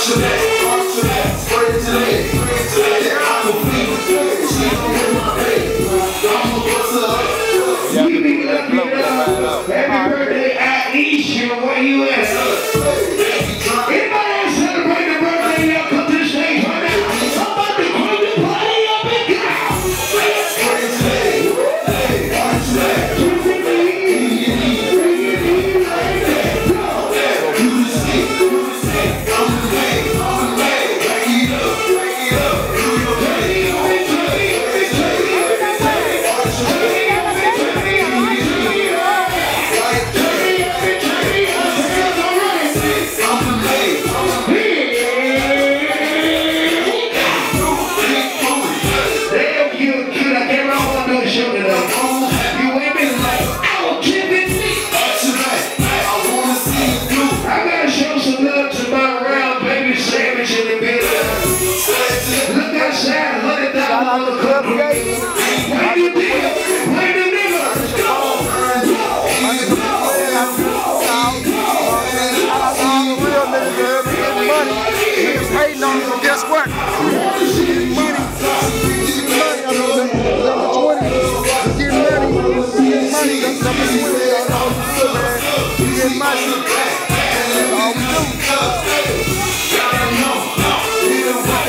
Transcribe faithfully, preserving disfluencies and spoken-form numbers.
Happy birthday, Aisha, where you at? Anybody else celebrate the birthday? Y'all come to the stage right now. Somebody call the party up and get out. Guess what? Money. Getting money. I'm number twenty. Getting money. Getting money. That's number twenty. That's all we do, man. We get money. That's all we do.